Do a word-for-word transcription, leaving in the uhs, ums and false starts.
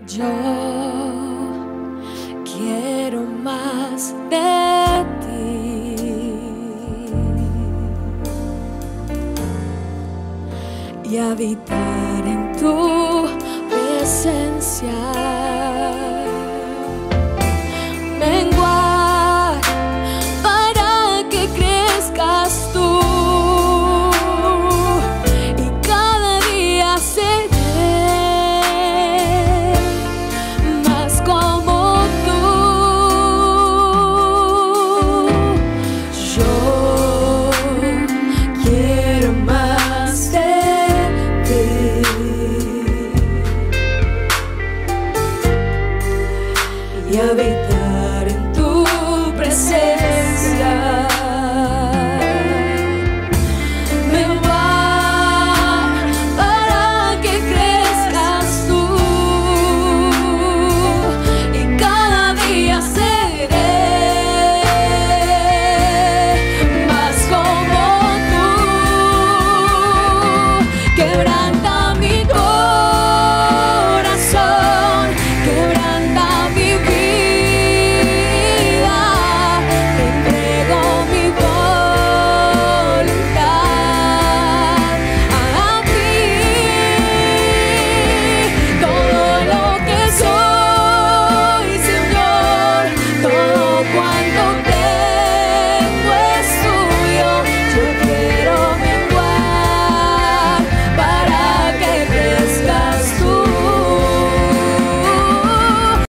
Yo quiero más de ti y habitar en tu presencia. Menguar para que crezcas tú y cada día seré más como tú. Yo quiero más de ti y habitar en tu presencia. Menguar para que crezcas tú y cada día seré más como tú. Quebra